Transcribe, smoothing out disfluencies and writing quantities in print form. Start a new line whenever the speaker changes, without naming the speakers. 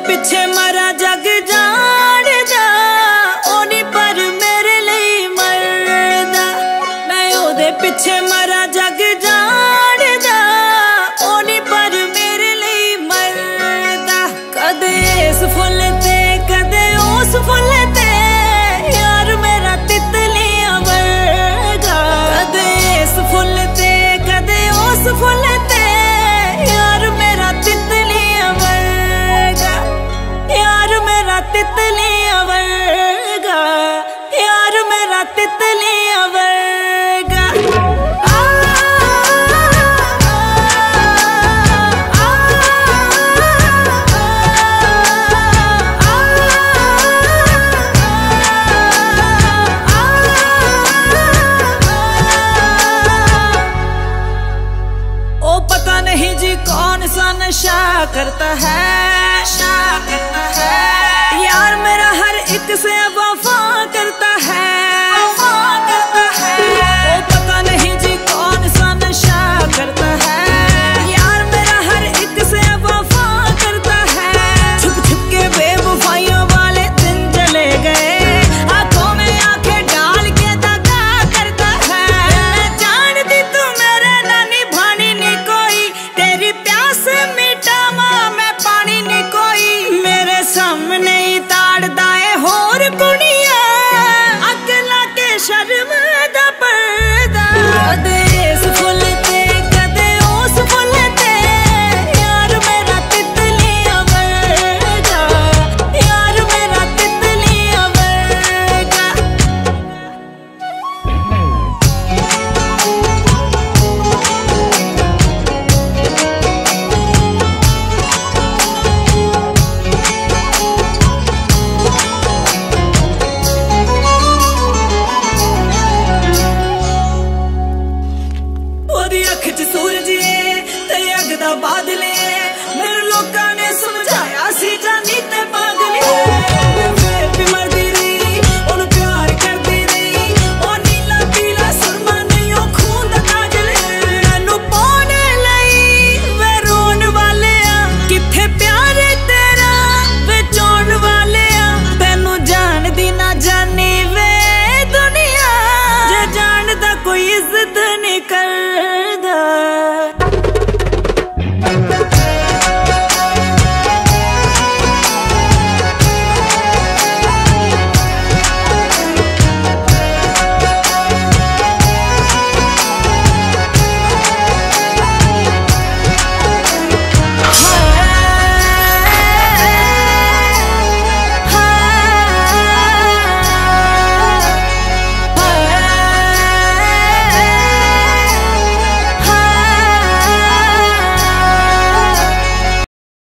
पिछे मरा जग जाणदा, ओनी पर मेरे लिए मरदा। मैं ओदे पिछे मरा जग जाणदा, ओनी पर मेरे लिए मरदा। कदे इस फुल ते कदे उस फुल ते, यार मेरा तितलियां वर्गा। कदे इस फुल ते कदे उस फुल ते, यार मेरा तितलियां वर्गा। यार मेरा तितलियां वर्गा, यार मेरा तितलियां वर्गा। ओ पता नहीं जी कौन सा नशा करता है, यार मेरा हर एक से वफा करता है। ओ पता नहीं जी कौन सा नशा करता है, यार मेरा हर एक से वफा करता है। छुप छुप के बेवफाइयों वाले दिन चले गए, आंखों में आंखें डाल के दगा करता है। मैं जानती तू मेरे ना निभानी नहीं कोई, तेरी प्यास मिटावा मैं पानी नहीं कोई। मेरे सामने ही ताड़दा है होर कुड़िया, अगला के शर्म दा पर्दा। कदे इस फुल ते कदे उस फुल ते, यार मेरा तितलियां वर्गा। यार मेरा तितलियां वर्गा। ओदी अख च सूरज है ते अग दा बादल है, मेरे लोकां ने समझाया सी जानी ते पागल है। फिर भी मरदी रही ओनू प्यार करदी रही, ओ नीला पीला सुरमा नहीं ओ खून दा काजल है। मैनू पाने लई वे रोन वाले आ, किथे प्यार तेरा वे चोण वाले आ। तैनू जानदी ना जानी वे दुनिया, जे जानदा कोई इज्जत नहीं कर